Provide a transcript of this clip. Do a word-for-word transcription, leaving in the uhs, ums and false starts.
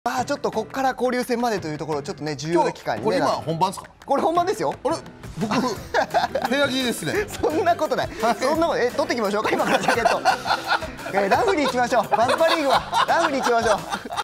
ああ、ちょっとここから交流戦までというところ、ちょっとね重要な期間にね。 これ今本番ですか？ これ本番ですよ。 あれ、僕部屋着ですね。 そんなことない。そんなこと、え、取ってきましょうか今からジャケット。えー、ラフに行きましょう。バズパリーグはラフに行きましょう。